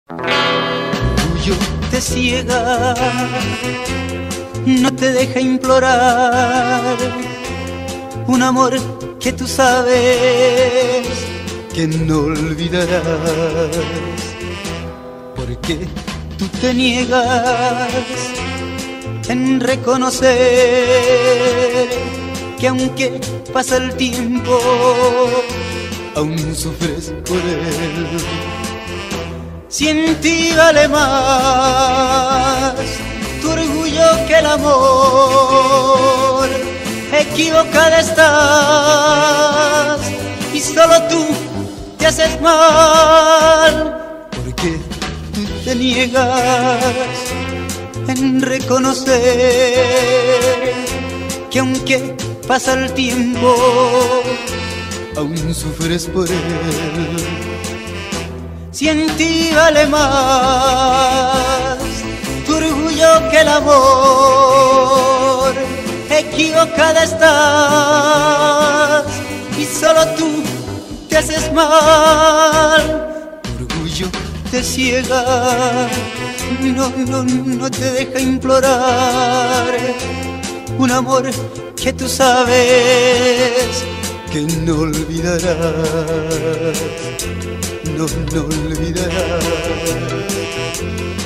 Orgullo te ciega, no te deja implorar un amor que tú sabes que no olvidarás. Porque tú te niegas en reconocer que aunque pasa el tiempo, aún sufres por él. Si en ti vale más tu orgullo que el amor, equivocada estás y solo tú te haces mal. Porque tú te niegas en reconocer que aunque pasa el tiempo, aún sufres por él. Si en ti vale más tu orgullo que el amor, equivocada estás y solo tú te haces mal. Tu orgullo te ciega, no te deja implorar un amor que tú sabes que no olvidarás, no olvidarás.